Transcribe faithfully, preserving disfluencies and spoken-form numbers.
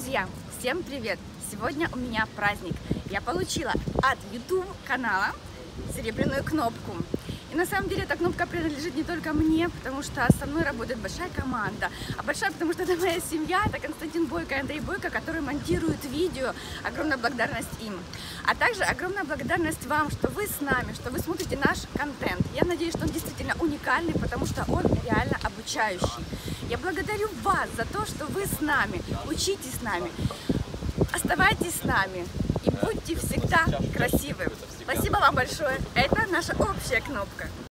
Друзья, всем привет! Сегодня у меня праздник. Я получила от YouTube канала серебряную кнопку. И на самом деле эта кнопка принадлежит не только мне, потому что со мной работает большая команда. А большая, потому что это моя семья, это Константин Бойко и Андрей Бойко, которые монтируют видео. Огромная благодарность им. А также огромная благодарность вам, что вы с нами, что вы смотрите наш контент. Я надеюсь, что он действительно уникальный, потому что он реально обучающий. Я благодарю вас за то, что вы с нами, учитесь с нами, оставайтесь с нами и будьте всегда красивы. Спасибо вам большое. Это наша общая кнопка.